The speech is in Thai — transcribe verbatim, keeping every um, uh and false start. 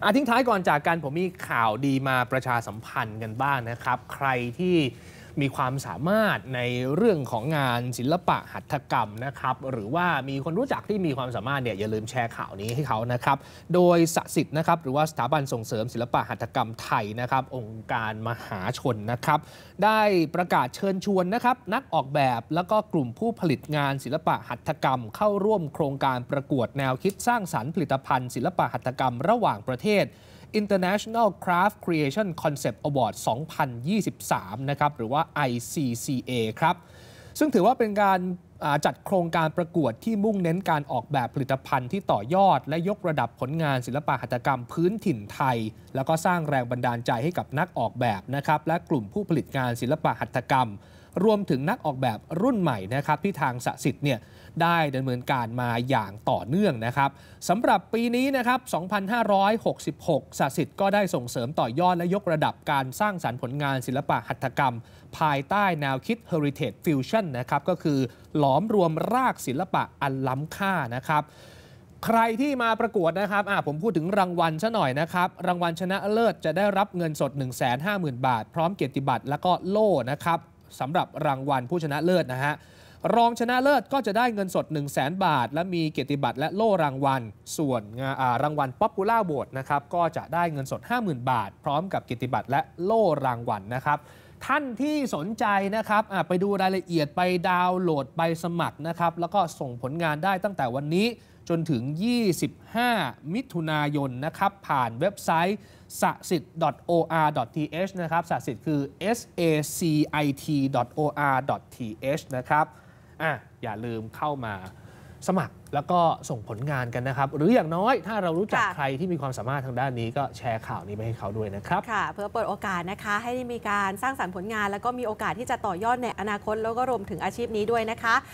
อ่ะทิ้งท้ายก่อนจากกันผมมีข่าวดีมาประชาสัมพันธ์กันบ้างนะครับใครที่มีความสามารถในเรื่องของงานศิลปะหัตถกรรมนะครับหรือว่ามีคนรู้จักที่มีความสามารถเนี่ยอย่าลืมแชร์ข่าวนี้ให้เขานะครับโดยสสิทธิ์นะครับหรือว่าสถาบันส่งเสริมศิลปะหัตถกรรมไทยนะครับองค์การมหาชนนะครับได้ประกาศเชิญชวนนะครับนักออกแบบแล้วก็กลุ่มผู้ผลิตงานศิลปะหัตถกรรมเข้าร่วมโครงการประกวดแนวคิดสร้างสรรค์ผลิตภัณฑ์ศิลปะหัตถกรรมระหว่างประเทศInternational Craft Creation Concept Award สองพันยี่สิบสาม นะครับหรือว่า ไอ ซี ซี เอ ครับซึ่งถือว่าเป็นการจัดโครงการประกวดที่มุ่งเน้นการออกแบบผลิตภัณฑ์ที่ต่อยอดและยกระดับผลงานศิลปะหัตถกรรมพื้นถิ่นไทยแล้วก็สร้างแรงบันดาลใจให้กับนักออกแบบนะครับและกลุ่มผู้ผลิตงานศิลปะหัตถกรรมรวมถึงนักออกแบบรุ่นใหม่นะครับที่ทางสสิทธิ์เนี่ยได้ดำเนินการมาอย่างต่อเนื่องนะครับสำหรับปีนี้นะครับ สองพันห้าร้อยหกสิบหก สสิทธิ์ก็ได้ส่งเสริมต่อยอดและยกระดับการสร้างสรรค์ผลงานศิลปะหัตถกรรมภายใต้แนวคิด Heritage Fusion นะครับก็คือหลอมรวมรากศิลปะอันล้ำค่านะครับใครที่มาประกวดนะครับผมพูดถึงรางวัลซะหน่อยนะครับรางวัลชนะเลิศจะได้รับเงินสด หนึ่งแสนห้าหมื่น บาทพร้อมเกียรติบัตรและก็โล่นะครับสำหรับรางวัลผู้ชนะเลิศนะฮะรองชนะเลิศก็จะได้เงินสด หนึ่งแสน บาทและมีเกียรติบัตรและโล่รางวัลส่วนรางวัล Popular Vote นะครับก็จะได้เงินสด ห้าหมื่น บาทพร้อมกับเกียรติบัตรและโล่รางวัลนะครับท่านที่สนใจนะครับไปดูรายละเอียดไปดาวน์โหลดใบสมัครนะครับแล้วก็ส่งผลงานได้ตั้งแต่วันนี้จนถึงยี่สิบห้ามิถุนายนนะครับผ่านเว็บไซต์ สสิทธิ์ ดอท โอ อาร์ ดอท ที เอช นะครับสสิทธิ์คือ เอส เอ ซี ไอ ที ดอท โอ อาร์ ดอท ที เอช นะครับอ่ะอย่าลืมเข้ามาสมัครแล้วก็ส่งผลงานกันนะครับหรืออย่างน้อยถ้าเรารู้จักใครที่มีความสามารถทางด้านนี้ก็แชร์ข่าวนี้ไปให้เขาด้วยนะครับค่ะเพื่อเปิดโอกาสนะคะให้มีการสร้างสรรค์ผลงานแล้วก็มีโอกาสที่จะต่อยอดในอนาคตแล้วก็รวมถึงอาชีพนี้ด้วยนะคะ